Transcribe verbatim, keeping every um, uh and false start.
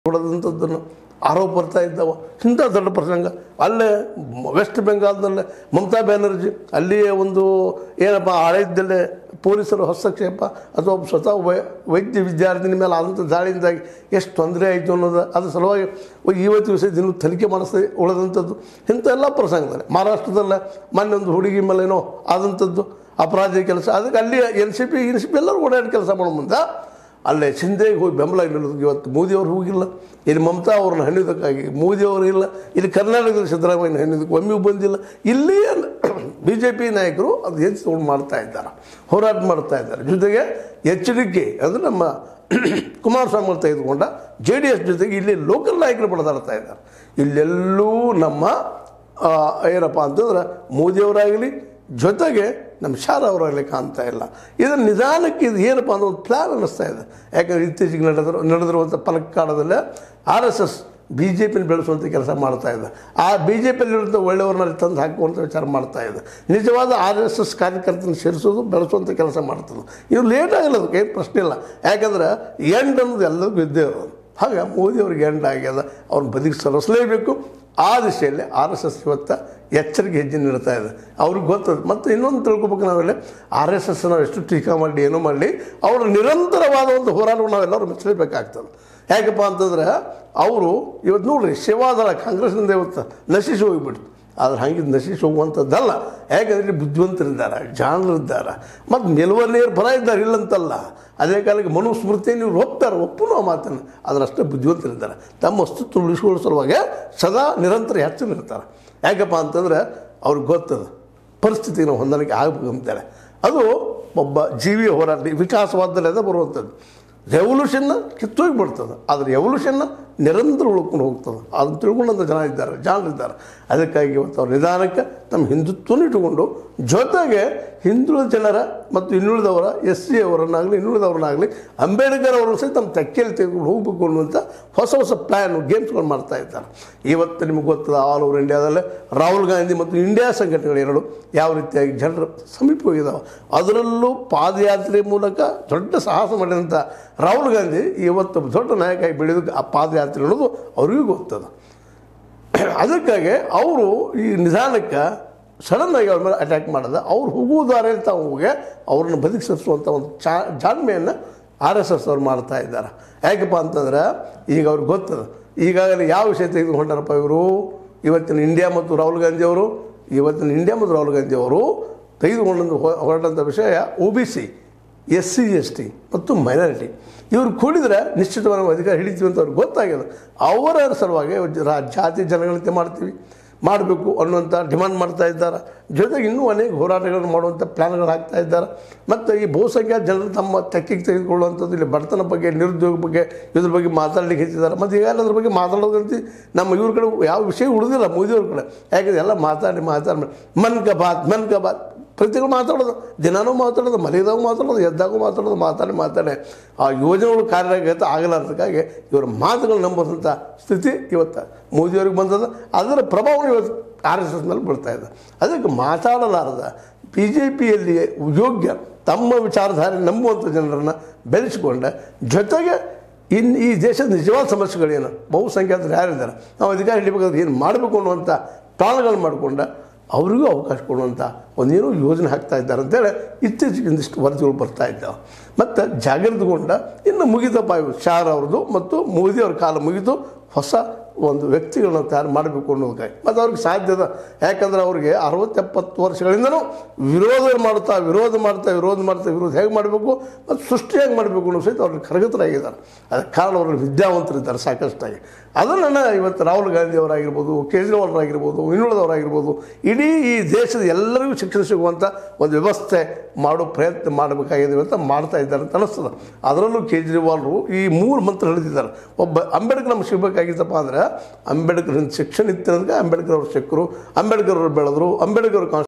ಕೊಡದಂಥದ್ದನ್ನು ಆರೋಪ ಬರ್ತಾ ಇದ್ದಾವ. ಇಂಥ ದೊಡ್ಡ ಪ್ರಸಂಗ ಅಲ್ಲೇ ವೆಸ್ಟ್ ಬೆಂಗಾಲ್ದಲ್ಲೇ ಮಮತಾ ಬ್ಯಾನರ್ಜಿ ಅಲ್ಲಿಯೇ ಒಂದು ಏನಪ್ಪ ಆಡಳಿತದಲ್ಲೇ ಪೊಲೀಸರು ಹಸ್ತಕ್ಷೇಪ ಅಥವಾ ಸ್ವತಃ ವೈ ವೈದ್ಯ ವಿದ್ಯಾರ್ಥಿನಿ ಮೇಲೆ ಆದಂಥ ದಾಳಿಯಿಂದಾಗಿ ಎಷ್ಟು ತೊಂದರೆ ಆಯಿತು ಅನ್ನೋದು ಅದ್ರ ಸಲುವಾಗಿ ಇವತ್ತು ವಿಷಯ ದಿನ ತನಿಖೆ ಮಾಡಿಸ್ದೆ ಉಳಿದಂಥದ್ದು ಇಂಥ ಎಲ್ಲ ಪ್ರಸಂಗದಲ್ಲಿ ಮಹಾರಾಷ್ಟ್ರದಲ್ಲ ಮೊನ್ನೆ ಒಂದು ಹುಡುಗಿ ಮೇಲೇನೋ ಆದಂಥದ್ದು ಅಪರಾಧ ಕೆಲಸ ಅದಕ್ಕೆ ಅಲ್ಲಿ N C P N C P ಎಲ್ಲರೂ ಓಡಾಡಿ ಕೆಲಸ ಮಾಡೋ ಮುಂದೆ ಅಲ್ಲೇ ಶಿಂದೆಗೆ ಹೋಗಿ ಬೆಂಬಲ ನಿಲ್ಲೋದು. ಇವತ್ತು ಮೋದಿಯವರು ಹೋಗಿಲ್ಲ, ಇಲ್ಲಿ ಮಮತಾ ಅವ್ರನ್ನ ಹಣ್ಣಿದಕ್ಕಾಗಿ ಮೋದಿಯವರು ಇಲ್ಲ, ಇಲ್ಲಿ ಕರ್ನಾಟಕದಲ್ಲಿ ಸಿದ್ದರಾಮಯ್ಯನ ಹಣ್ಣಿದಕ್ಕೆ ಒಮ್ಮೆಯೂ ಬಂದಿಲ್ಲ. ಇಲ್ಲಿ ಬಿ ಜೆ ಪಿ ನಾಯಕರು ಅದು ಹೆಚ್ಚು ತೊಗೊಂಡು ಮಾಡ್ತಾ ಇದ್ದಾರೆ, ಹೋರಾಟ ಮಾಡ್ತಾ ಇದ್ದಾರೆ. ಜೊತೆಗೆ ಎಚ್ ಡಿ ಕೆ ಅಂದರೆ ನಮ್ಮ ಕುಮಾರಸ್ವಾಮಿ ಅವರು ತೆಗೆದುಕೊಂಡ ಜೆ ಡಿ ಎಸ್ ಜೊತೆಗೆ ಇಲ್ಲಿ ಲೋಕಲ್ ನಾಯಕರು ಬಡದಾಡ್ತಾ ಇದ್ದಾರೆ. ಇಲ್ಲೆಲ್ಲೂ ನಮ್ಮ ಏನಪ್ಪ ಅಂತಂದ್ರೆ ಮೋದಿಯವರಾಗಲಿ ಜೊತೆಗೆ ನಮ್ಮ ಶಾರ ಅವರಾಗಲಿ ಕಾಣ್ತಾ ಇಲ್ಲ. ಇದನ್ನು ನಿಧಾನಕ್ಕೆ ಇದು ಏನಪ್ಪ ಅನ್ನೋ ಒಂದು ಪ್ಲ್ಯಾನ್ ಅನ್ನಿಸ್ತಾ ಇದೆ. ಯಾಕಂದರೆ ಇತ್ತೀಚೆಗೆ ನಡೆದ್ರು ನಡೆದಿರುವಂಥ ಪಲಕ್ಕಾಡದಲ್ಲೇ R S S B J ಪಿನ ಬೆಳೆಸುವಂಥ ಕೆಲಸ ಮಾಡ್ತಾ ಇದೆ. ಆ ಬಿ ಜೆ ಪಿಯಲ್ಲಿರುವಂಥ ಒಳ್ಳೆಯವ್ರನ್ನ ತಂದು ಹಾಕುವಂಥ ವಿಚಾರ ಮಾಡ್ತಾ ಇದೆ. ನಿಜವಾದ ಆರ್ ಎಸ್ ಎಸ್ ಕಾರ್ಯಕರ್ತನ ಸೇರಿಸೋದು ಬೆಳೆಸುವಂಥ ಕೆಲಸ ಮಾಡ್ತದೆ. ಇದು ಲೇಟ್ ಆಗಲ್ಲ, ಅದಕ್ಕೆ ಏನು ಪ್ರಶ್ನೆ ಇಲ್ಲ. ಯಾಕಂದ್ರೆ ಎಂಡ್ ಅನ್ನೋದು ಎಲ್ಲರಿಗೂ ಇದ್ದೇ ಇರೋದು. ಹಾಗೆ ಮೋದಿಯವ್ರಿಗೆ ಎಂಡ್ ಆಗ್ಯದ, ಅವ್ರನ್ನ ಬದಿಗೆ ಸರಿಸಲೇಬೇಕು. ಆ ದಿಶೆಯಲ್ಲಿ ಆರ್ ಎಸ್ ಎಸ್ ಇವತ್ತು ಎಚ್ಚರಿಕೆ ಹೆಜ್ಜೆ ನೀಡ್ತಾ ಇದೆ. ಅವ್ರಿಗೆ ಗೊತ್ತದ. ಮತ್ತು ಇನ್ನೊಂದು ತಿಳ್ಕೊಬೇಕು, ನಾವೆಲ್ಲ ಆರ್ ಎಸ್ ಎಸ್ ನಾವು ಎಷ್ಟು ಟೀಕಾ ಮಾಡಲಿ ಏನೋ ಮಾಡಲಿ ಅವರ ನಿರಂತರವಾದ ಒಂದು ಹೋರಾಟವನ್ನು ನಾವೆಲ್ಲರೂ ಮೆಚ್ಚಲೇಬೇಕಾಗ್ತದೆ. ಯಾಕಪ್ಪ ಅಂತಂದ್ರೆ ಅವರು ಇವತ್ತು ನೋಡ್ರಿ ಸೇವಾದಳ ಕಾಂಗ್ರೆಸ್ನಿಂದ ಇವತ್ತು ನಶಿಸಿ ಹೋಗಿಬಿಡ್ತು. ಆದ್ರೆ ಹಂಗೆ ನಶಿಸಿ ಹೋಗುವಂಥದ್ದಲ್ಲ. ಯಾಕಂದರೆ ಇಲ್ಲಿ ಬುದ್ಧಿವಂತರಿದ್ದಾರೆ, ಜಾಣರಿದ್ದಾರೆ, ಮತ್ತು ನಿಲುವರಿಯರು ಪರ ಇದ್ದಾರೆ, ಇಲ್ಲಂತಲ್ಲ. ಅದೇ ಕಾಲಕ್ಕೆ ಮನುಸ್ಮೃತಿಯನ್ನು ಇವ್ರು ಒಪ್ತಾರೆ, ಒಪ್ಪುನೋ ಮಾತನ್ನು. ಅದರಷ್ಟೇ ಬುದ್ಧಿವಂತರಿದ್ದಾರೆ. ತಮ್ಮ ಅಸ್ತಿತ್ವ ಉಳಿಸ್ಕೊಳ್ಳೋ ಸಲುವಾಗಿ ಸದಾ ನಿರಂತರ ಹೆಚ್ಚಿನಿರ್ತಾರೆ. ಯಾಕಪ್ಪ ಅಂತಂದ್ರೆ ಅವ್ರಿಗೆ ಗೊತ್ತದ ಪರಿಸ್ಥಿತಿಗೆ ನಾವು ಹೊಂದಾಣಿಕೆ ಆಗಬೇಕಂತಾರೆ. ಅದು ಒಬ್ಬ ಜೀವಿಯ ಹೋರಾಟ ವಿಕಾಸವಾದದಲ್ಲಿ ಅದ ಬರುವಂಥದ್ದು. ರೆವಲ್ಯೂಷನ್ನ ಕಿತ್ತೋಗಿಬಿಡ್ತದೆ, ಆದರೆ ಎವಲ್ಯೂಷನ್ನ ನಿರಂತರ ಉಳ್ಕೊಂಡು ಹೋಗ್ತದೆ. ಅದನ್ನು ತಿಳ್ಕೊಂಡಂಥ ಜನ ಇದ್ದಾರೆ, ಜಾಣರಿದ್ದಾರೆ. ಅದಕ್ಕಾಗಿ ಇವತ್ತು ಅವ್ರ ನಿಧಾನಕ್ಕೆ ತಮ್ಮ ಹಿಂದುತ್ವನ ಇಟ್ಟುಕೊಂಡು ಜೊತೆಗೆ ಹಿಂದುಳಿದ ಜನರ ಮತ್ತು ಇನ್ನುಳಿದವರ ಎಸ್ ಸಿ ಅವರನ್ನಾಗಲಿ ಇನ್ನುಳಿದವ್ರನ್ನಾಗಲಿ ಅಂಬೇಡ್ಕರ್ ಅವರನ್ನು ಸಹ ತಮ್ಮ ತೆಕ್ಕೆಯಲ್ಲಿ ತೆಗೆದುಕೊಂಡು ಹೋಗಬೇಕು ಅನ್ನುವಂಥ ಹೊಸ ಹೊಸ ಪ್ಲ್ಯಾನು ಗೇಮ್ಸ್ಗಳು ಮಾಡ್ತಾ ಇದ್ದಾರೆ. ಇವತ್ತು ನಿಮಗೆ ಗೊತ್ತದ ಆಲ್ ಓವರ್ ಇಂಡಿಯಾದಲ್ಲೇ ರಾಹುಲ್ ಗಾಂಧಿ ಮತ್ತು ಇಂಡಿಯಾ ಸಂಘಟನೆಗಳು ಎರಡು ಯಾವ ರೀತಿಯಾಗಿ ಜನರ ಸಮೀಪ ಹೋಗಿದ್ದಾವೆ. ಅದರಲ್ಲೂ ಪಾದಯಾತ್ರೆ ಮೂಲಕ ದೊಡ್ಡ ಸಾಹಸ ಮಾಡಿದಂಥ ರಾಹುಲ್ ಗಾಂಧಿ ಇವತ್ತು ದೊಡ್ಡ ನಾಯಕ ಬೆಳೆಯೋದಕ್ಕೆ ಆ ಪಾದಯಾತ್ರೆ ಅನ್ನೋದು ಅವ್ರಿಗೂ ಗೊತ್ತದ. ಅದಕ್ಕಾಗಿ ಅವರು ಈ ನಿಧಾನಕ್ಕೆ ಸಡನ್ನಾಗಿ ಅವ್ರ ಮೇಲೆ ಅಟ್ಯಾಕ್ ಮಾಡೋದು, ಅವ್ರು ಹೋಗುವುದಾರೆ ಅಂತ ಹೋಗಿ ಅವ್ರನ್ನ ಬದುಕಿ ಸರಿಸುವಂಥ ಒಂದು ಚಾ ಜಾಣ್ಮೆಯನ್ನು ಆರ್ ಎಸ್ ಎಸ್ ಅವ್ರು ಮಾಡ್ತಾ ಇದ್ದಾರೆ. ಯಾಕಪ್ಪ ಅಂತಂದ್ರೆ ಈಗ ಅವ್ರಿಗೆ ಗೊತ್ತದ. ಈಗಾಗಲೇ ಯಾವ ವಿಷಯ ತೆಗೆದುಕೊಂಡಾರಪ್ಪ ಇವರು, ಇವತ್ತಿನ ಇಂಡಿಯಾ ಮತ್ತು ರಾಹುಲ್ ಗಾಂಧಿ ಅವರು ಇವತ್ತಿನ ಇಂಡಿಯಾ ಮತ್ತು ರಾಹುಲ್ ಗಾಂಧಿ ಅವರು ತೆಗೆದುಕೊಂಡಂಥ ಹೊರಟಂಥ ವಿಷಯ O B C, S C S T ಮತ್ತು ಮೈನಾರಿಟಿ. ಇವ್ರು ಕೂಡಿದ್ರೆ ನಿಶ್ಚಿತವಾಗಿ ಅಧಿಕಾರ ಹಿಡಿತೀವಿ ಅಂತ ಅವ್ರಿಗೆ ಗೊತ್ತಾಗ್ಯದ. ಅವರ ಸಲುವಾಗಿ ಜಾತಿ ಜನಗಣತಿ ಮಾಡ್ತೀವಿ ಮಾಡಬೇಕು ಅನ್ನುವಂಥ ಡಿಮಾಂಡ್ ಮಾಡ್ತಾ ಇದ್ದಾರೆ. ಜೊತೆಗೆ ಇನ್ನೂ ಅನೇಕ ಹೋರಾಟಗಳನ್ನು ಮಾಡುವಂಥ ಪ್ಲ್ಯಾನ್ಗಳು ಹಾಕ್ತಾ ಇದ್ದಾರೆ. ಮತ್ತು ಈ ಬಹುಸಂಖ್ಯಾತ ಜನರು ತಮ್ಮ ತೆಕ್ಕಿಗೆ ತೆಗೆದುಕೊಳ್ಳುವಂಥದ್ದು ಇಲ್ಲಿ ಬಡತನ ಬಗ್ಗೆ, ನಿರುದ್ಯೋಗ ಬಗ್ಗೆ ಇದ್ರ ಬಗ್ಗೆ ಮಾತಾಡಲಿಕ್ಕೆ ಹೆಚ್ಚಿದ್ದಾರೆ. ಮತ್ತು ಈಗ ಅದ್ರ ಬಗ್ಗೆ ಮಾತಾಡೋದಂತ ನಮ್ಮ ಇವ್ರ ಕಡೆ ಯಾವ ವಿಷಯ ಉಳಿದಿಲ್ಲ ಮೋದಿಯವ್ರ ಕಡೆ. ಯಾಕಂದರೆ ಎಲ್ಲ ಮಾತಾಡಿ ಮಾತಾಡಿ ಮನ್ ಕಾ ಬಾತ್ ಮನ್ ಕಾ ಬಾತ್ ಪ್ರತಿಗಳು ಮಾತಾಡೋದು, ದಿನಾನೂ ಮಾತಾಡೋದು, ಮಲಗಿದಾಗ ಮಾತಾಡೋದು, ಎದ್ದಾಗೂ ಮಾತಾಡೋದು, ಮಾತಾಡಿ ಮಾತಾಡಿ ಆ ಯೋಜನೆಗಳು ಕಾರ್ಯಗತ ಆಗಲಾರ್ದಕ್ಕಾಗಿ ಇವರ ಮಾತುಗಳು ನಂಬೋದಂಥ ಸ್ಥಿತಿ ಇವತ್ತು ಮೋದಿಯವ್ರಿಗೆ ಬಂದದ. ಅದರ ಪ್ರಭಾವ ಇವತ್ತು ಆರ್ ಎಸ್ ಎಸ್ ಮೇಲೆ ಬೀಳ್ತಾ ಇದೆ. ಅದಕ್ಕೆ ಮಾತಾಡಲಾರದ ಬಿ ಜೆ ಪಿಯಲ್ಲಿ ಯೋಗ್ಯ ತಮ್ಮ ವಿಚಾರಧಾರೆ ನಂಬುವಂಥ ಜನರನ್ನು ಬೆಳೆಸಿಕೊಂಡ ಜೊತೆಗೆ ಇನ್ನು ಈ ದೇಶದ ನಿಜವಾದ ಸಮಸ್ಯೆಗಳೇನು, ಬಹುಸಂಖ್ಯಾತರು ಯಾರಿದ್ದಾರೆ, ನಾವು ಅಧಿಕಾರ ಹಿಡಿಬೇಕಾದ್ರೆ ಏನು ಮಾಡಬೇಕು ಅನ್ನುವಂಥ ಪ್ಲಾನ್ಗಳು ಮಾಡಿಕೊಂಡ ಅವರಿಗೂ ಅವಕಾಶ ಕೊಡುವಂಥ ಒಂದೇನೋ ಯೋಜನೆ ಹಾಕ್ತಾ ಇದ್ದಾರೆ ಅಂತೇಳಿ ಇತ್ತೀಚೆಗೆ ಒಂದಿಷ್ಟು ವರದಿಗಳು ಬರ್ತಾ ಇದ್ದಾವೆ. ಮತ್ತು ಜಾಗೃತಗೊಂಡ ಇನ್ನು ಮುಗಿದಪ್ಪ ಶಾರ್ ಅವ್ರದ್ದು ಮತ್ತು ಮೋದಿಯವ್ರ ಕಾಲ ಮುಗಿದು ಹೊಸ ಒಂದು ವ್ಯಕ್ತಿಗಳನ್ನ ತಯಾರು ಮಾಡಬೇಕು ಅನ್ನೋದಕ್ಕಾಗಿ. ಮತ್ತು ಅವ್ರಿಗೆ ಸಾಧ್ಯದ. ಯಾಕಂದ್ರೆ ಅವ್ರಿಗೆ ಅರವತ್ತೆಪ್ಪತ್ತು ವರ್ಷಗಳಿಂದನೂ ವಿರೋಧ ಮಾಡ್ತಾ ವಿರೋಧ ಮಾಡ್ತಾ ವಿರೋಧ ಮಾಡ್ತಾ ವಿರೋಧ ಹೇಗೆ ಮಾಡಬೇಕು ಮತ್ತು ಸೃಷ್ಟಿ ಹೇಗೆ ಮಾಡಬೇಕು ಅನ್ನೋ ಸಹಿತ ಅವ್ರಿಗೆ ಕರಗತರಾಗಿದ್ದಾರೆ. ಅದಕ್ಕೆ ಕಾರಣ ಅವ್ರಿಗೆ ವಿದ್ಯಾವಂತರಿದ್ದಾರೆ ಸಾಕಷ್ಟಾಗಿ. ಅದನ್ನು ಇವತ್ತು ರಾಹುಲ್ ಗಾಂಧಿ ಅವರಾಗಿರ್ಬೋದು, ಕೇಜ್ರಿವಾಲ್ರಾಗಿರ್ಬೋದು, ಇನ್ನುಳಿದವರಾಗಿರ್ಬೋದು ಇಡೀ ಈ ದೇಶದ ಎಲ್ಲರಿಗೂ ಶಿಕ್ಷಣ ಸಿಗುವಂಥ ಒಂದು ವ್ಯವಸ್ಥೆ ಮಾಡೋ ಪ್ರಯತ್ನ ಮಾಡಬೇಕಾಗಿದೆ ಅಂತ ಮಾಡ್ತಾ ಇದ್ದಾರೆ ಅಂತ ಅನ್ನಿಸ್ತದೆ. ಅದರಲ್ಲೂ ಕೇಜ್ರಿವಾಲ್ರು ಈ ಮೂರು ಮಂತ್ರ ಹೇಳಿದ್ದಾರೆ. ಒಬ್ಬ ಅಂಬೇಡ್ಕರ್ ನಮ್ಗೆ ಸಿಗಬೇಕಾಗಿತ್ತಪ್ಪ ಅಂದರೆ ಅಂಬೇಡ್ಕರ್ ಶಿಕ್ಷಣ ಇತ್ತು, ಅಂಬೇಡ್ಕರ್ ಅವರು ಸಿಕ್ಕರು, ಅಂಬೇಡ್ಕರ್ ಅವರು ಬೆಳೆದ್ರು, ಅಂಬೇಡ್ಕರ್